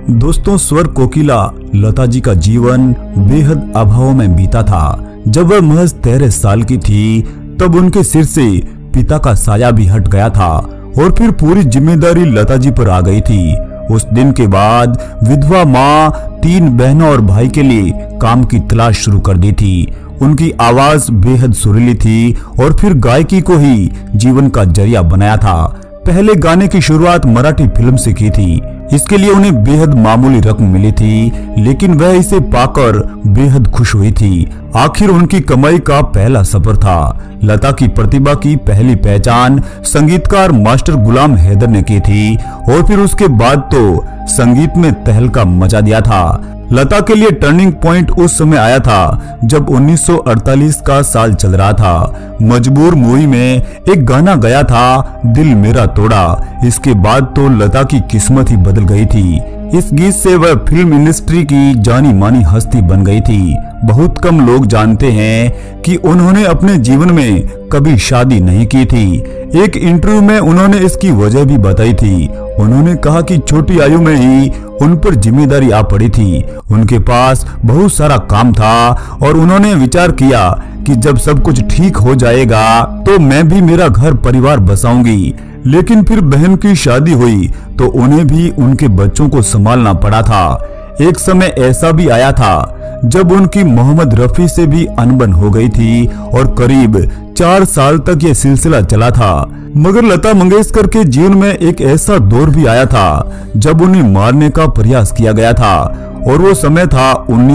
दोस्तों, स्वर कोकिला लता जी का जीवन बेहद अभाव में बीता था। जब वह महज 13 साल की थी तब उनके सिर से पिता का साया भी हट गया था और फिर पूरी जिम्मेदारी लता जी पर आ गई थी। उस दिन के बाद विधवा माँ 3 बहनों और भाई के लिए काम की तलाश शुरू कर दी थी। उनकी आवाज बेहद सुरीली थी और फिर गायकी को ही जीवन का जरिया बनाया था। पहले गाने की शुरुआत मराठी फिल्म से की थी। इसके लिए उन्हें बेहद मामूली रकम मिली थी, लेकिन वह इसे पाकर बेहद खुश हुई थी। आखिर उनकी कमाई का पहला सफर था। लता की प्रतिभा की पहली पहचान संगीतकार मास्टर गुलाम हैदर ने की थी और फिर उसके बाद तो संगीत में तहलका मचा दिया था। लता के लिए टर्निंग पॉइंट उस समय आया था जब 1948 का साल चल रहा था। मजबूर मूवी में एक गाना गया था, दिल मेरा तोड़ा। इसके बाद तो लता की किस्मत ही बदल गई थी। इस गीत से वह फिल्म इंडस्ट्री की जानी मानी हस्ती बन गई थी। बहुत कम लोग जानते हैं कि उन्होंने अपने जीवन में कभी शादी नहीं की थी। एक इंटरव्यू में उन्होंने इसकी वजह भी बताई थी। उन्होंने कहा कि छोटी आयु में ही उन पर जिम्मेदारी आ पड़ी थी। उनके पास बहुत सारा काम था और उन्होंने विचार किया कि जब सब कुछ ठीक हो जाएगा तो मैं भी मेरा घर परिवार बसाऊंगी। लेकिन फिर बहन की शादी हुई तो उन्हें भी उनके बच्चों को संभालना पड़ा था। एक समय ऐसा भी आया था जब उनकी मोहम्मद रफी से भी अनबन हो गई थी और करीब 4 साल तक ये सिलसिला चला था। मगर लता मंगेशकर के जीवन में एक ऐसा दौर भी आया था जब उन्हें मारने का प्रयास किया गया था और वो समय था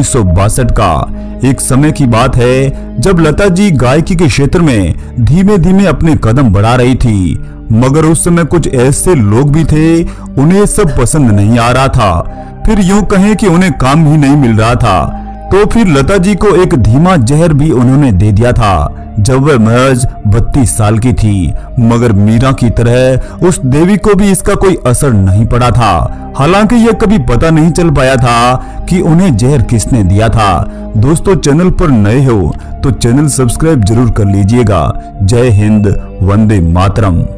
1962 का। एक समय की बात है जब लता जी गायकी के क्षेत्र में धीमे धीमे अपने कदम बढ़ा रही थी। मगर उस समय कुछ ऐसे लोग भी थे, उन्हें सब पसंद नहीं आ रहा था। फिर यूं कहें कि उन्हें काम ही नहीं मिल रहा था। तो फिर लता जी को एक धीमा जहर भी उन्होंने दे दिया था जब वह महज 32 साल की थी। मगर मीरा की तरह उस देवी को भी इसका कोई असर नहीं पड़ा था। हालांकि यह कभी पता नहीं चल पाया था कि उन्हें जहर किसने दिया था। दोस्तों, चैनल पर नए हो तो चैनल सब्सक्राइब जरूर कर लीजिएगा। जय हिंद, वंदे मातरम।